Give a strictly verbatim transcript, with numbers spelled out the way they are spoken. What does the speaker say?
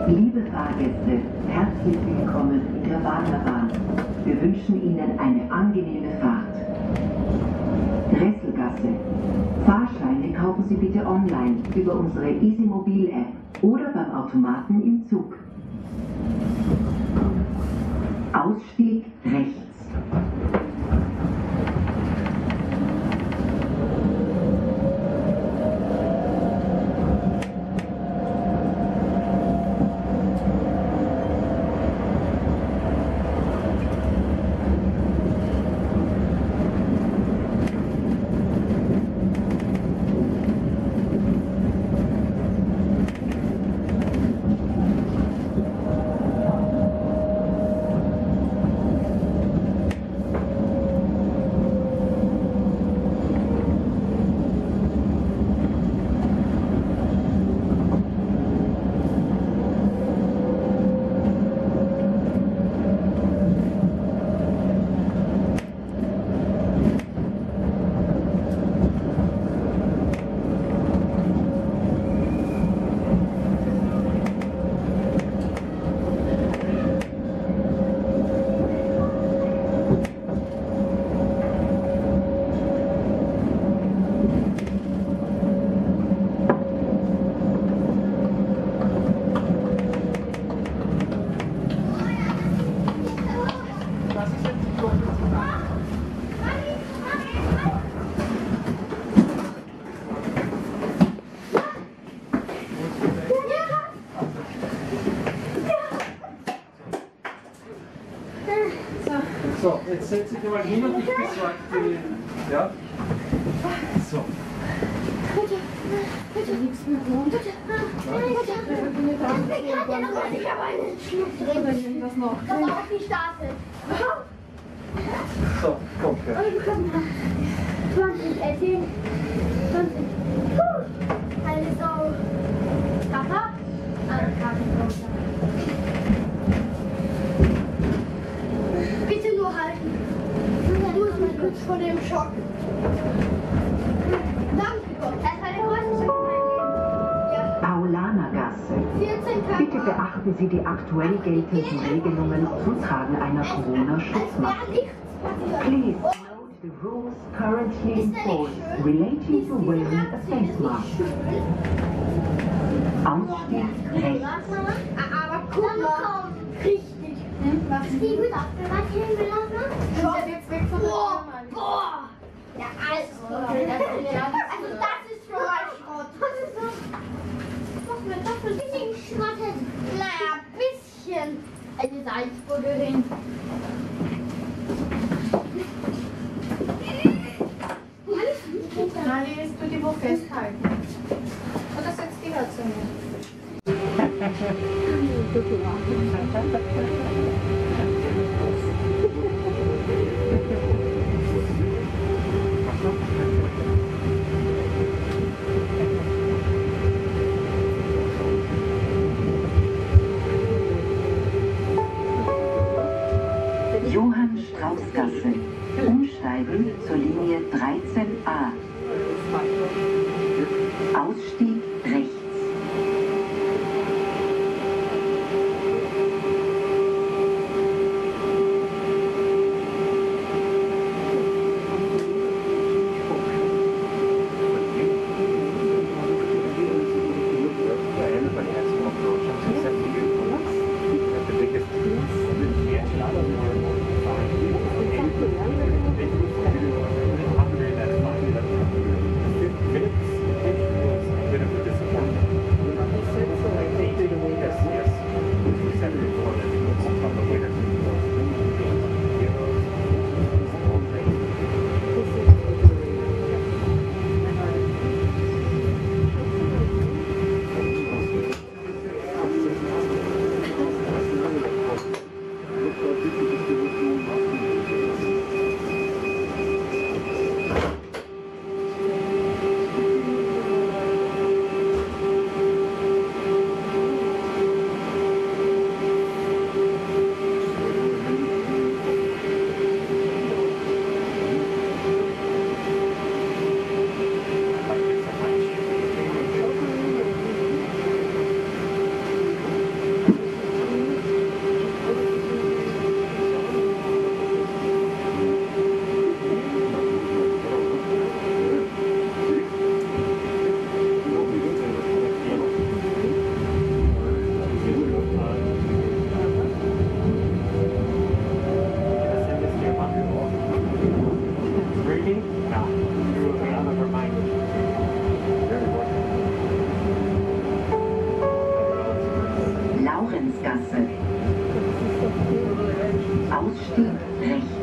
Liebe Fahrgäste, herzlich willkommen in der Wagnerbahn. Wir wünschen Ihnen eine angenehme Fahrt. Gresselgasse. Fahrscheine kaufen Sie bitte online über unsere Easymobil-App oder beim Automaten im Zug. Ausstieg rechts. So, jetzt setze ich mal hin und ich besorge die. Ja? So. Bitte, bitte, nichts mehr wohnt. Bitte, bitte. Ich kann ja noch was, ich habe einen Schluck drin. Was noch? Das war auf die Straße. So, komm, ja. zwanzig, zehn, zwanzig. Also, Papa? Bitte nur halten. Du bist mal kurz vor dem Schock. Danke Gott. Das war der größte Schock in meinem Leben. Ja. Paulanergasse. vierzehn Tage. Bitte beachten Sie die aktuell geltenden Regelungen zum Tragen einer Corona-Schutzmaske. Please note the rules currently in force relating to wearing a face mask. Ausstieg rechts. Aber guck mal. Richtig. Was ist die gut abgewaschen gelassen? Schau jetzt weg von der Boah, boah. Ja, also. Also das ist schon mal Schrott. Das ist so. Was wird das für ein bisschen Schrott? Naja, ein bisschen. Eine Salzburgerin. Nein, jetzt tu die wo festhalten. Oder setzt die halt zu mir. Johann-Strauß-Gasse. Umsteigen zur Linie dreizehn a. Ausstieg rechts. Stück rechts.